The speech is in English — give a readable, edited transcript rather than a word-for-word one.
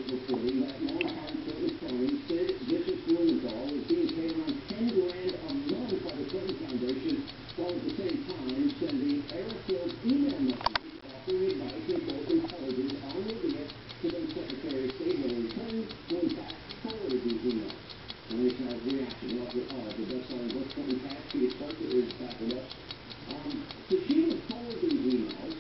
reporting that longtime Clinton friend Sid Vicious Blumenthal is being paid around $10,000 a month by the Clinton Foundation, while at the same time sending error-filled email messages offering advice and both intelligence on Libya to then Secretary of State Hillary Clinton, who in fact forwarded these emails. And we have reaction of the best-selling book, Clinton Cash, she exposed it, is back with us. So she would forward these emails